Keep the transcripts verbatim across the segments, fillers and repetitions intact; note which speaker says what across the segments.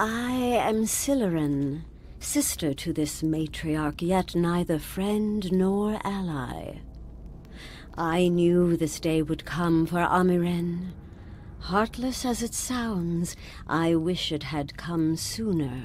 Speaker 1: I am Amiren, sister to this Matriarch, yet neither friend nor ally. I knew this day would come for Amiren. Heartless as it sounds, I wish it had come sooner.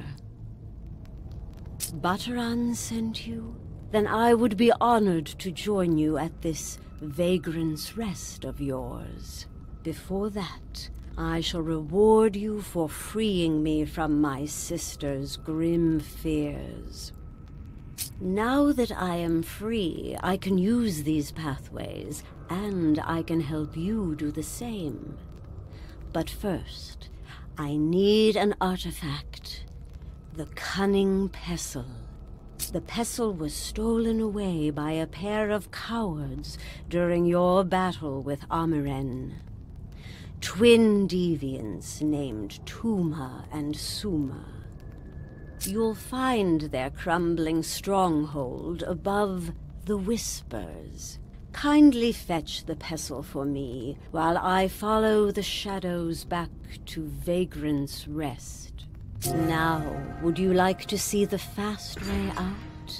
Speaker 1: Bataran sent you? Then I would be honored to join you at this vagrant's rest of yours. Before that, I shall reward you for freeing me from my sister's grim fears. Now that I am free, I can use these pathways, and I can help you do the same. But first, I need an artifact. The cunning pestle. The pestle was stolen away by a pair of cowards during your battle with Amiren. Twin deviants named Tuma and Suma. You'll find their crumbling stronghold above the Whispers. Kindly fetch the pestle for me, while I follow the shadows back to Vagrant's Rest. Now, would you like to see the fast way out?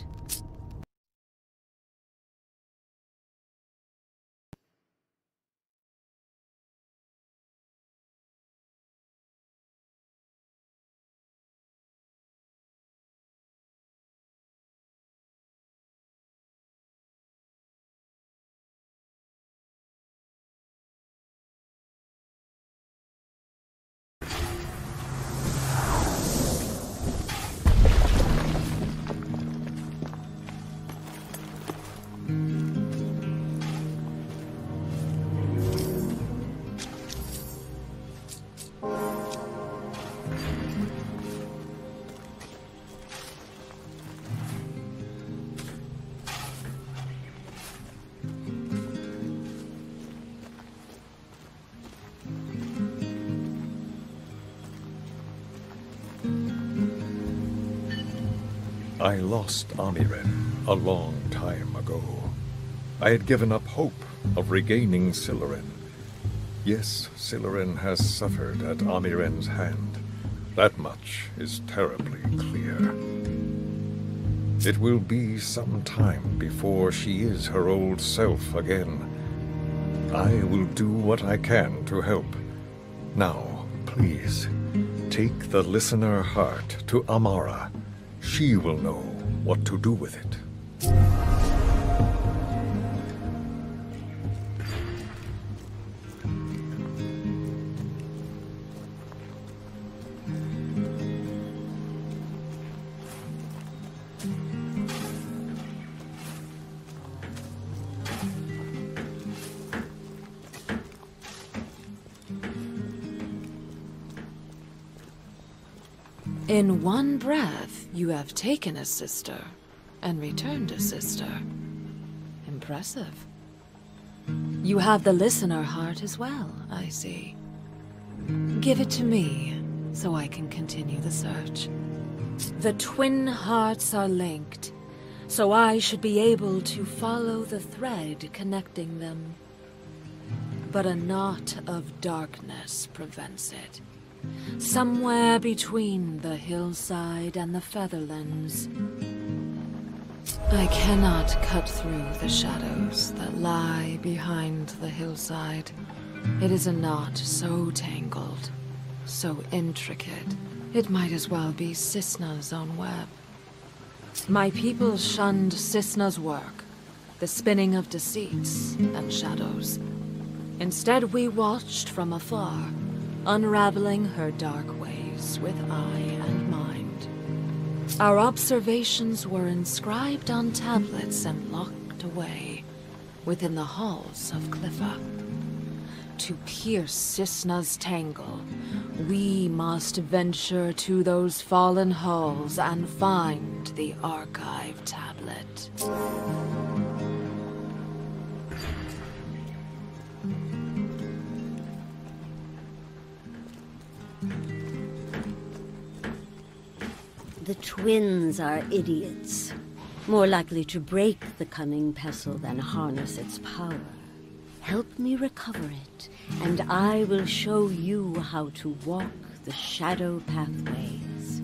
Speaker 2: I lost Amiren a long time ago. I had given up hope of regaining Amiren. Yes, Amiren has suffered at Amiren's hand. That much is terribly clear. It will be some time before she is her old self again. I will do what I can to help. Now, please, take the listener heart to Amara. She will know what to do with it.
Speaker 3: In one breath, you have taken a sister and returned a sister. Impressive. You have the listener heart as well, I see. Give it to me, so I can continue the search. The twin hearts are linked, so I should be able to follow the thread connecting them. But a knot of darkness prevents it. Somewhere between the hillside and the Featherlands. I cannot cut through the shadows that lie behind the hillside. It is a knot so tangled, so intricate, it might as well be Cisna's own web. My people shunned Cisna's work, the spinning of deceits and shadows. Instead, we watched from afar, unraveling her dark ways with eye and mind. Our observations were inscribed on tablets and locked away within the halls of Cliffa. To pierce Cisna's tangle, we must venture to those fallen halls and find the archive tablet.
Speaker 1: The twins are idiots, more likely to break the cunning pestle than harness its power. Help me recover it, and I will show you how to walk the shadow pathways.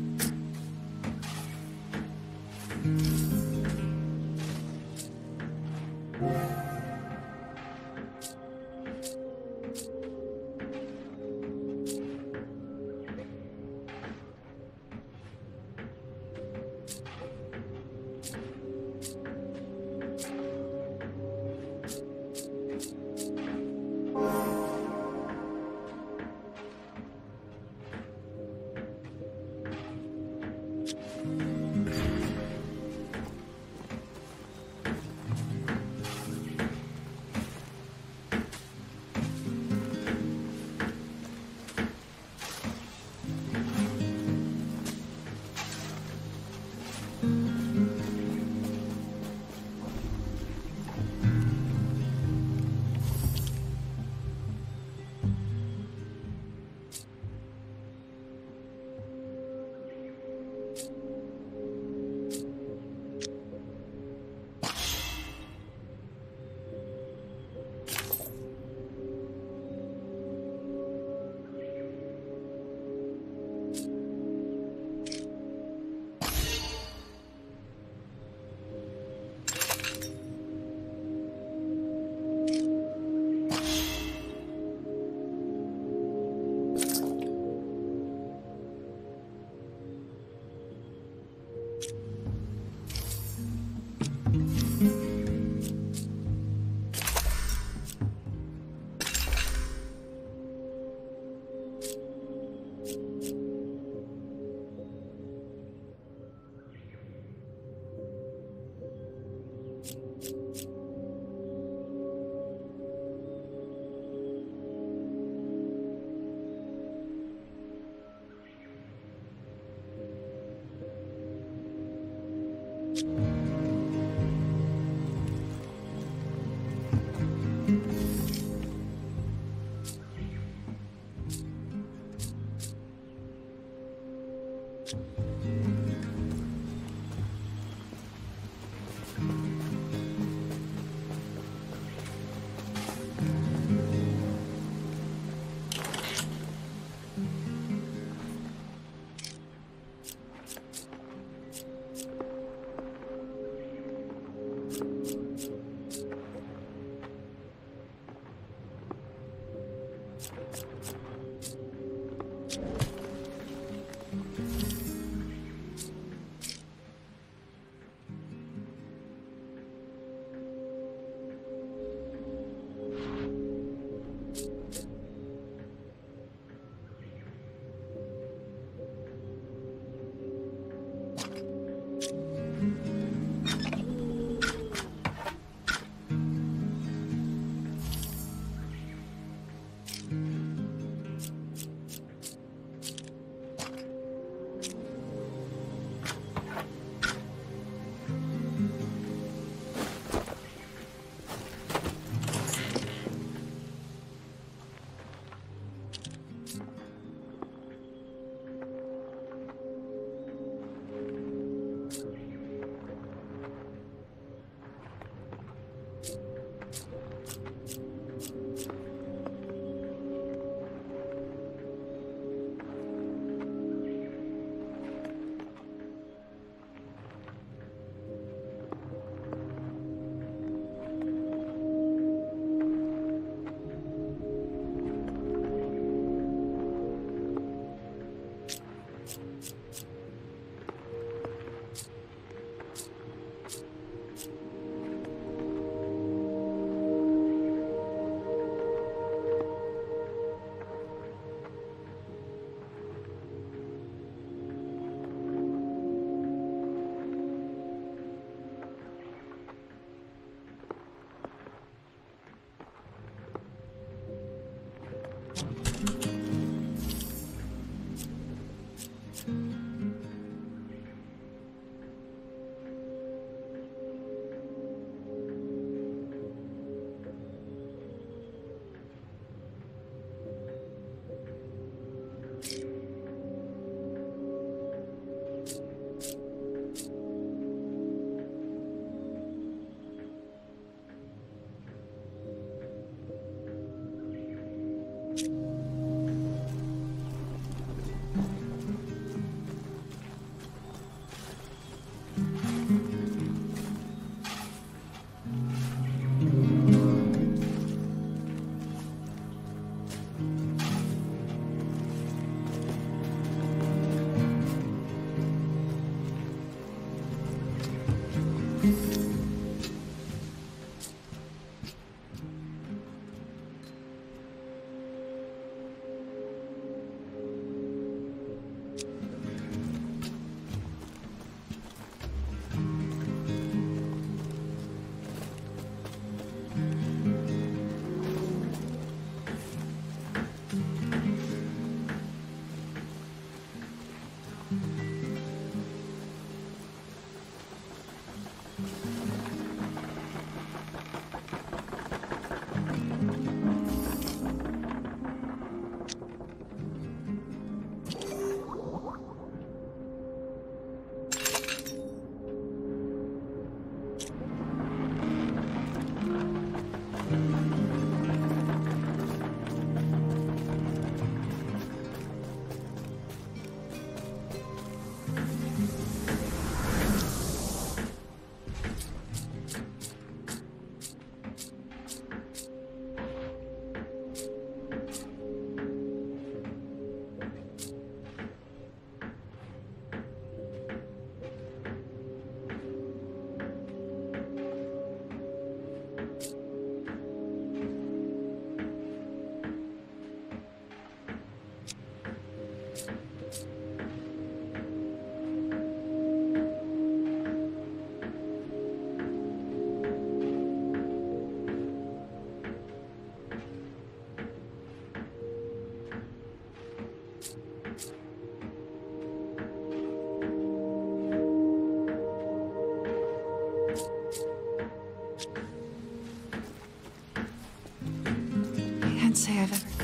Speaker 4: Can't say I've ever...